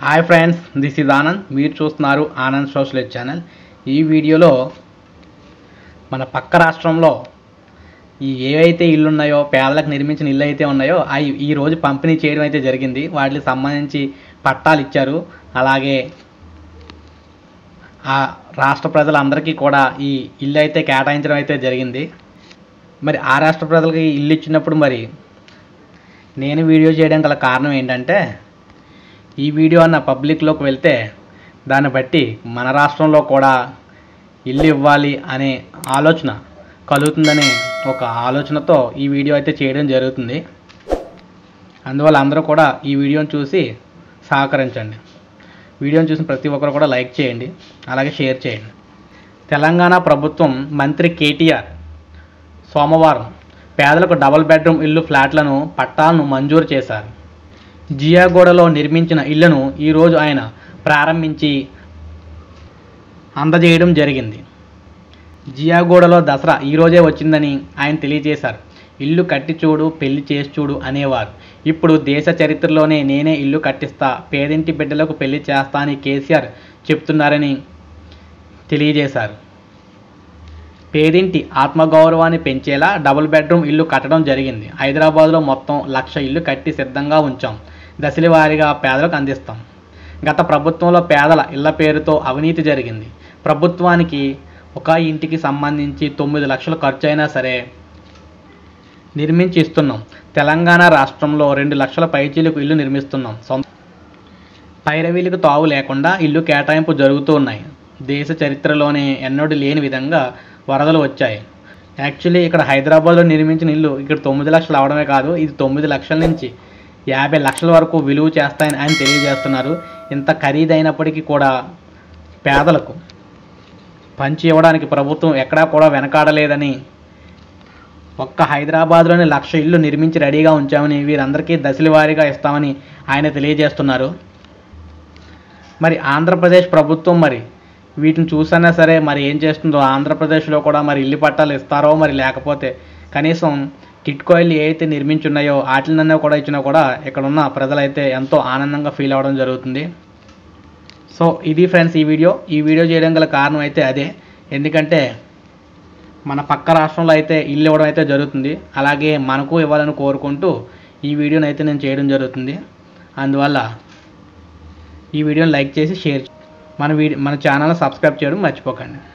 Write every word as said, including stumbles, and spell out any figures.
Hi friends, this is Anand. మీరు చూస్తున్నారు Anand social channel. ఈ వీడియోలో మన పక్క రాష్ట్రంలో ఈ ఏవైతే ఇల్లు ఉన్నాయో, పేదలకు నిర్మించిన ఇల్లు అయితే ఉన్నాయో అవి ఈరోజు పంపిణీ చేయడం అయితే జరిగింది. వాటికి సంబంధించి పట్టాలు ఇచ్చారు. అలాగే ఆ రాష్ట్ర ప్రజలందరికీ కూడా ఈ ఇల్లు అయితే కేటాయించడం అయితే జరిగింది. మరి ఆ రాష్ట్ర ప్రజలకి ఇల్లు ఇచ్చినప్పుడు మరి నేను వీడియో చేయడం గల కారణం ఏంటంటే, ఈ వీడియో అన్న పబ్లిక్లోకి వెళ్తే దాన్ని బట్టి మన రాష్ట్రంలో కూడా ఇల్లు ఇవ్వాలి అనే ఆలోచన కలుగుతుందనే ఒక ఆలోచనతో ఈ వీడియో అయితే చేయడం జరుగుతుంది. అందువల్ల అందరూ కూడా ఈ వీడియోని చూసి సహకరించండి. వీడియోని చూసిన ప్రతి ఒక్కరు కూడా లైక్ చేయండి, అలాగే షేర్ చేయండి. తెలంగాణ ప్రభుత్వం మంత్రి కేటీఆర్ సోమవారం పేదలకు డబుల్ బెడ్రూమ్ ఇల్లు ఫ్లాట్లను పట్టాలను మంజూరు చేశారు. జియాగూడలో నిర్మించిన ఇళ్లను ఈరోజు ఆయన ప్రారంభించి అందజేయడం జరిగింది. జియాగూడలో దసరా ఈరోజే వచ్చిందని ఆయన తెలియజేశారు. ఇల్లు కట్టి చూడు, పెళ్లి చేసి చూడు అనేవారు. ఇప్పుడు దేశ చరిత్రలోనే నేనే ఇల్లు కట్టిస్తా, పేదింటి బిడ్డలకు పెళ్లి చేస్తా అని కేసీఆర్ చెప్తున్నారని తెలియజేశారు. పేదింటి ఆత్మగౌరవాన్ని పెంచేలా డబుల్ బెడ్రూమ్ ఇల్లు కట్టడం జరిగింది. హైదరాబాద్లో మొత్తం లక్ష ఇల్లు కట్టి సిద్ధంగా ఉంచాం. దశల వారీగా పేదలకు అందిస్తాం. గత ప్రభుత్వంలో పేదల ఇళ్ల పేరుతో అవినీతి జరిగింది. ప్రభుత్వానికి ఒక ఇంటికి సంబంధించి తొమ్మిది లక్షలు ఖర్చు అయినా సరే నిర్మించి ఇస్తున్నాం. తెలంగాణ రాష్ట్రంలో రెండు లక్షల పైచీలకు ఇల్లు నిర్మిస్తున్నాం. సొంత పైరవీలకు తావు లేకుండా ఇల్లు కేటాయింపు జరుగుతూ ఉన్నాయి. దేశ చరిత్రలోనే ఎన్నడూ లేని విధంగా వరదలు వచ్చాయి. యాక్చువల్లీ ఇక్కడ హైదరాబాద్లో నిర్మించిన ఇల్లు ఇక్కడ తొమ్మిది లక్షలు అవడమే కాదు, ఇది తొమ్మిది లక్షల నుంచి యాభై లక్షల వరకు విలువ చేస్తాయని ఆయన తెలియజేస్తున్నారు. ఇంత ఖరీదైనప్పటికీ కూడా పేదలకు పంచి ఇవ్వడానికి ప్రభుత్వం ఎక్కడా కూడా వెనకాడలేదని, ఒక్క హైదరాబాద్లోని లక్ష ఇల్లు నిర్మించి రెడీగా ఉంచామని, వీరందరికీ దశల వారీగా ఇస్తామని ఆయన తెలియజేస్తున్నారు. మరి ఆంధ్రప్రదేశ్ ప్రభుత్వం మరి వీటిని చూసన్నా సరే మరి ఏం చేస్తుందో, ఆంధ్రప్రదేశ్లో కూడా మరి ఇల్లు పట్టాలు ఇస్తారో మరి లేకపోతే కనీసం టిట్కో ఇల్లు ఏవైతే నిర్మించున్నాయో వాటినన్నా కూడా ఇచ్చినా కూడా ఇక్కడ ఉన్న ప్రజలైతే ఎంతో ఆనందంగా ఫీల్ అవ్వడం జరుగుతుంది. సో ఇది ఫ్రెండ్స్ ఈ వీడియో. ఈ వీడియో చేయడం గల కారణం అయితే అదే. ఎందుకంటే మన పక్క రాష్ట్రంలో అయితే ఇల్లు ఇవ్వడం అయితే జరుగుతుంది. అలాగే మనకు ఇవ్వాలని కోరుకుంటూ ఈ వీడియోని అయితే నేను చేయడం జరుగుతుంది. అందువల్ల ఈ వీడియోని లైక్ చేసి షేర్, మన వీడియో మన ఛానల్ని సబ్స్క్రైబ్ చేయడం మర్చిపోకండి.